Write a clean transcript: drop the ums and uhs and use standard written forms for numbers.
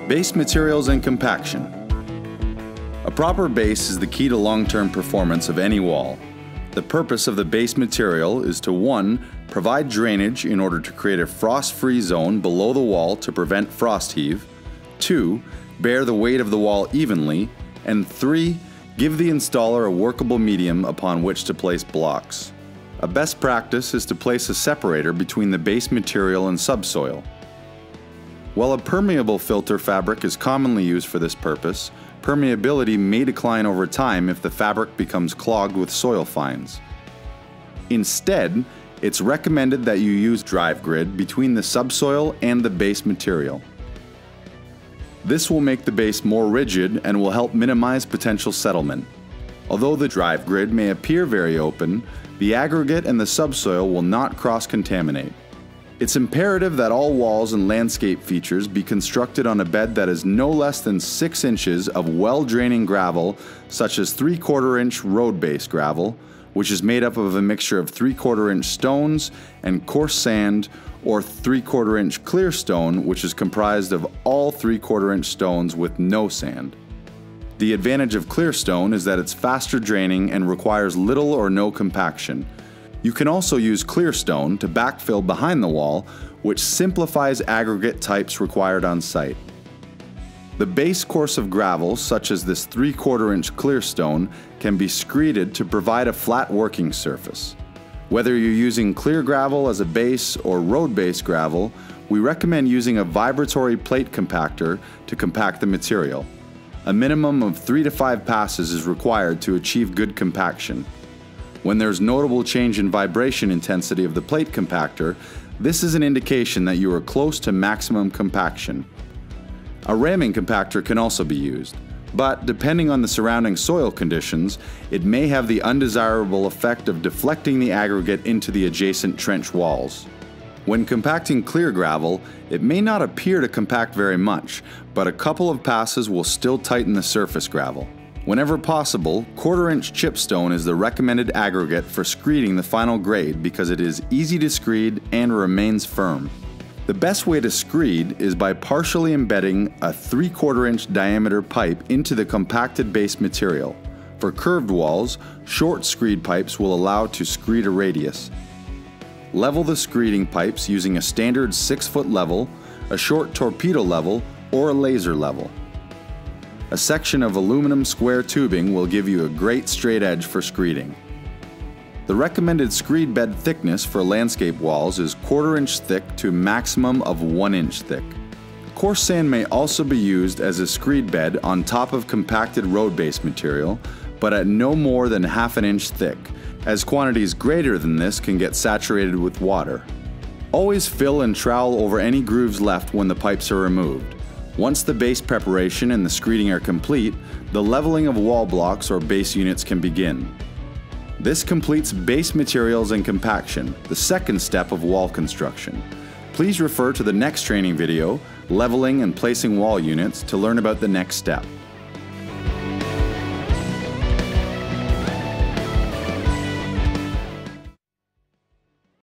Base materials and compaction. A proper base is the key to long-term performance of any wall. The purpose of the base material is to 1. Provide drainage in order to create a frost-free zone below the wall to prevent frost heave, 2. Bear the weight of the wall evenly, and 3. Give the installer a workable medium upon which to place blocks. A best practice is to place a separator between the base material and subsoil. While a permeable filter fabric is commonly used for this purpose, permeability may decline over time if the fabric becomes clogged with soil fines. Instead, it's recommended that you use drive grid between the subsoil and the base material. This will make the base more rigid and will help minimize potential settlement. Although the drive grid may appear very open, the aggregate and the subsoil will not cross-contaminate. It's imperative that all walls and landscape features be constructed on a bed that is no less than 6 inches of well-draining gravel, such as 3/4 inch road-based gravel, which is made up of a mixture of 3/4 inch stones and coarse sand, or 3/4 inch clear stone, which is comprised of all 3/4 inch stones with no sand. The advantage of clear stone is that it's faster draining and requires little or no compaction. You can also use clear stone to backfill behind the wall, which simplifies aggregate types required on site. The base course of gravel, such as this 3/4 inch clear stone, can be screeded to provide a flat working surface. Whether you're using clear gravel as a base or road-based gravel, we recommend using a vibratory plate compactor to compact the material. A minimum of 3 to 5 passes is required to achieve good compaction. When there's notable change in vibration intensity of the plate compactor, this is an indication that you are close to maximum compaction. A ramming compactor can also be used, but depending on the surrounding soil conditions, it may have the undesirable effect of deflecting the aggregate into the adjacent trench walls. When compacting clear gravel, it may not appear to compact very much, but a couple of passes will still tighten the surface gravel. Whenever possible, 1/4 inch chipstone is the recommended aggregate for screeding the final grade because it is easy to screed and remains firm. The best way to screed is by partially embedding a 3/4 inch diameter pipe into the compacted base material. For curved walls, short screed pipes will allow to screed a radius. Level the screeding pipes using a standard 6-foot level, a short torpedo level, or a laser level. A section of aluminum square tubing will give you a great straight edge for screeding. The recommended screed bed thickness for landscape walls is 1/4 inch thick to a maximum of 1 inch thick. Coarse sand may also be used as a screed bed on top of compacted road-based material, but at no more than 1/2 inch thick, as quantities greater than this can get saturated with water. Always fill and trowel over any grooves left when the pipes are removed. Once the base preparation and the screeding are complete, the leveling of wall blocks or base units can begin. This completes base materials and compaction, the second step of wall construction. Please refer to the next training video, Leveling and Placing Wall Units, to learn about the next step.